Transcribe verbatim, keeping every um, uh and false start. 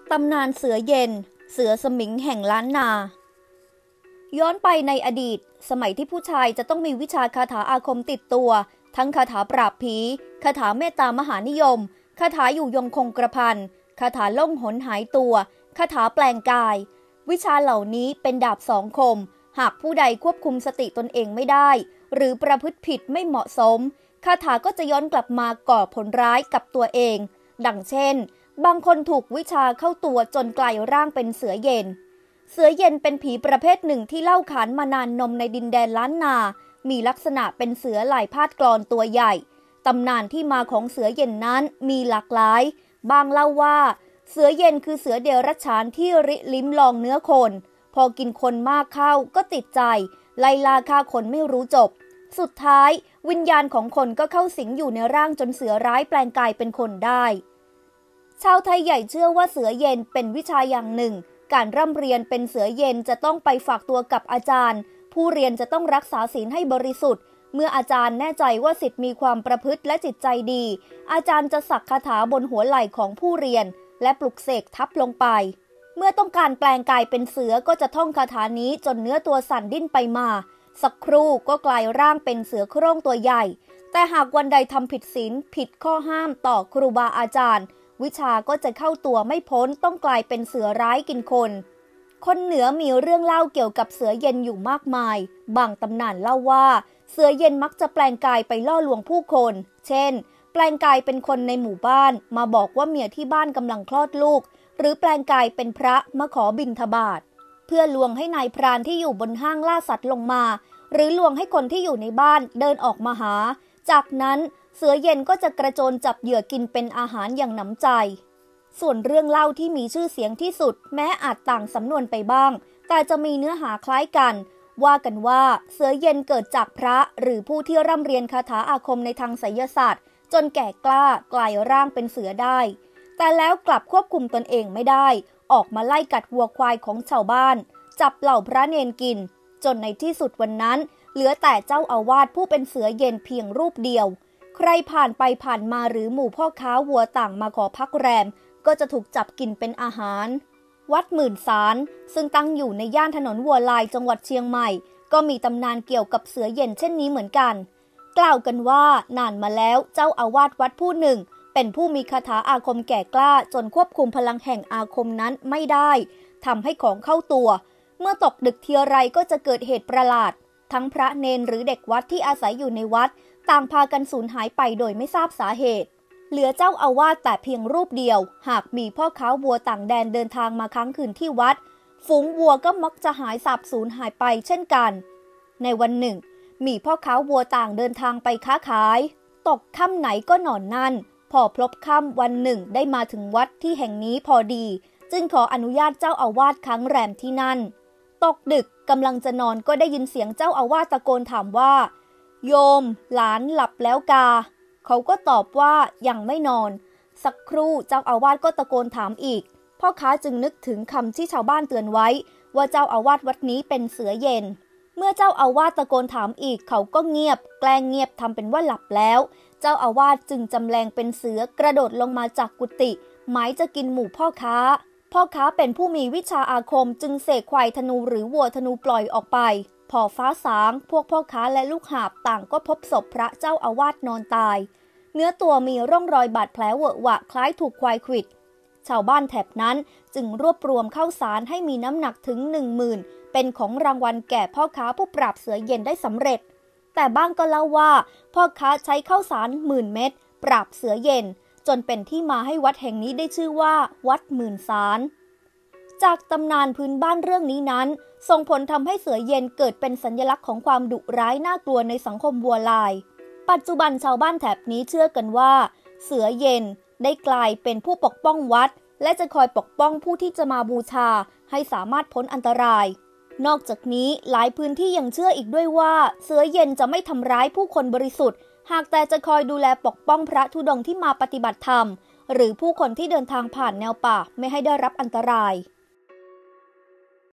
ตำนานเสือเย็นเสือสมิงแห่งล้านนาย้อนไปในอดีตสมัยที่ผู้ชายจะต้องมีวิชาคาถาอาคมติดตัวทั้งคาถาปราบผีคาถาเมตตามหานิยมคาถาอยู่ยงคงกระพันคาถาล่องหนหายตัวคาถาแปลงกายวิชาเหล่านี้เป็นดาบสองคมหากผู้ใดควบคุมสติตนเองไม่ได้หรือประพฤติผิดไม่เหมาะสมคาถาก็จะย้อนกลับมาก่อผลร้ายกับตัวเองดังเช่นบางคนถูกวิชาเข้าตัวจนกลายร่างเป็นเสือเย็นเสือเย็นเป็นผีประเภทหนึ่งที่เล่าขานมานานนมในดินแดนล้านนามีลักษณะเป็นเสือลายพาดกลอนตัวใหญ่ตำนานที่มาของเสือเย็นนั้นมีหลากหลายบางเล่าว่าเสือเย็นคือเสือเดรัจฉานที่ริลิ้มลองเนื้อคนพอกินคนมากเข้าก็ติดใจไล่ล่าฆ่าคนไม่รู้จบสุดท้ายวิญญาณของคนก็เข้าสิงอยู่ในร่างจนเสือร้ายแปลงกายเป็นคนได้ชาวไทยใหญ่เชื่อว่าเสือเย็นเป็นวิชาอย่างหนึ่งการร่ำเรียนเป็นเสือเย็นจะต้องไปฝากตัวกับอาจารย์ผู้เรียนจะต้องรักษาศีลให้บริสุทธิ์เมื่ออาจารย์แน่ใจว่าศิษย์มีความประพฤติและจิตใจดีอาจารย์จะสักคาถาบนหัวไหล่ของผู้เรียนและปลุกเสกทับลงไปเมื่อต้องการแปลงกายเป็นเสือก็จะท่องคาถานี้จนเนื้อตัวสั่นดิ้นไปมาสักครู่ก็กลายร่างเป็นเสือโคร่งตัวใหญ่แต่หากวันใดทำผิดศีลผิดข้อห้ามต่อครูบาอาจารย์วิชาก็จะเข้าตัวไม่พ้นต้องกลายเป็นเสือร้ายกินคนคนเหนือมีเรื่องเล่าเกี่ยวกับเสือเย็นอยู่มากมายบางตำนานเล่าว่าเสือเย็นมักจะแปลงกายไปล่อลวงผู้คนเช่นแปลงกายเป็นคนในหมู่บ้านมาบอกว่าเมียที่บ้านกำลังคลอดลูกหรือแปลงกายเป็นพระมาขอบิณฑบาตเพื่อลวงให้นายพรานที่อยู่บนห้างล่าสัตว์ลงมาหรือลวงให้คนที่อยู่ในบ้านเดินออกมาหาจากนั้นเสือเย็นก็จะกระโจนจับเหยื่อกินเป็นอาหารอย่างหนำใจส่วนเรื่องเล่าที่มีชื่อเสียงที่สุดแม้อาจต่างสำนวนไปบ้างแต่จะมีเนื้อหาคล้ายกันว่ากันว่าเสือเย็นเกิดจากพระหรือผู้ที่ร่ำเรียนคาถาอาคมในทางไสยศาสตร์จนแก่กล้ากลายร่างเป็นเสือได้แต่แล้วกลับควบคุมตนเองไม่ได้ออกมาไล่กัดวัวควายของชาวบ้านจับเหล่าพระเนนกินจนในที่สุดวันนั้นเหลือแต่เจ้าอาวาสผู้เป็นเสือเย็นเพียงรูปเดียวใครผ่านไปผ่านมาหรือหมู่พ่อค้าวัวต่างมาขอพักแรมก็จะถูกจับกินเป็นอาหารวัดหมื่นสารซึ่งตั้งอยู่ในย่านถนนวัวลายจังหวัดเชียงใหม่ก็มีตำนานเกี่ยวกับเสือเย็นเช่นนี้เหมือนกันกล่าวกันว่านานมาแล้วเจ้าอาวาสวัดผู้หนึ่งเป็นผู้มีคาถาอาคมแก่กล้าจนควบคุมพลังแห่งอาคมนั้นไม่ได้ทำให้ของเข้าตัวเมื่อตกดึกเทียไรก็จะเกิดเหตุประหลาดทั้งพระเนนหรือเด็กวัดที่อาศัยอยู่ในวัดต่างพากันสูญหายไปโดยไม่ทราบสาเหตุเหลือเจ้าอาวาสแต่เพียงรูปเดียวหากมีพ่อค้าวัวต่างแดนเดินทางมาค้างคืนที่วัดฝูงวัวก็มักจะหายสาบสูญหายไปเช่นกันในวันหนึ่งมีพ่อค้าวัวต่างเดินทางไปค้าขายตกค่ำไหนก็นอนนั่นพอพลบค่ำวันหนึ่งได้มาถึงวัดที่แห่งนี้พอดีจึงขออนุญาตเจ้าอาวาสค้างแรมที่นั่นตกดึกกำลังจะนอนก็ได้ยินเสียงเจ้าอาวาสตะโกนถามว่าโยมหลานหลับแล้วกาเขาก็ตอบว่ายังไม่นอนสักครู่เจ้าอาวาสก็ตะโกนถามอีกพ่อค้าจึงนึกถึงคำที่ชาวบ้านเตือนไว้ว่าเจ้าอาวาสวัดนี้เป็นเสือเย็นเมื่อเจ้าอาวาสตะโกนถามอีกเขาก็เงียบแกล้งเงียบทำเป็นว่าหลับแล้วเจ้าอาวาสจึงจำแรงเป็นเสือกระโดดลงมาจากกุฏิหมายจะกินหมู่พ่อค้าพ่อค้าเป็นผู้มีวิชาอาคมจึงเสกควายธนูหรือวัวธนูปล่อยออกไปพอฟ้าสางพวกพ่อค้าและลูกหาบต่างก็พบศพพระเจ้าอาวาสนอนตายเนื้อตัวมีร่องรอยบาดแผลเวอะหวะคล้ายถูกควายขวิดชาวบ้านแถบนั้นจึงรวบรวมข้าวสารให้มีน้ำหนักถึงหนึ่งหมื่นเป็นของรางวัลแก่พ่อค้าผู้ปราบเสือเย็นได้สำเร็จแต่บ้างก็เล่าว่าพ่อค้าใช้ข้าวสารหมื่นเม็ดปราบเสือเย็นจนเป็นที่มาให้วัดแห่งนี้ได้ชื่อว่าวัดหมื่นสารจากตำนานพื้นบ้านเรื่องนี้นั้นส่งผลทำให้เสือเย็นเกิดเป็นสัญลักษณ์ของความดุร้ายน่ากลัวในสังคมวัวลายปัจจุบันชาวบ้านแถบนี้เชื่อกันว่าเสือเย็นได้กลายเป็นผู้ปกป้องวัดและจะคอยปกป้องผู้ที่จะมาบูชาให้สามารถพ้นอันตรายนอกจากนี้หลายพื้นที่ยังเชื่ออีกด้วยว่าเสือเย็นจะไม่ทำร้ายผู้คนบริสุทธิ์หากแต่จะคอยดูแลปกป้องพระธุดงค์ที่มาปฏิบัติธรรมหรือผู้คนที่เดินทางผ่านแนวป่าไม่ให้ได้รับอันตราย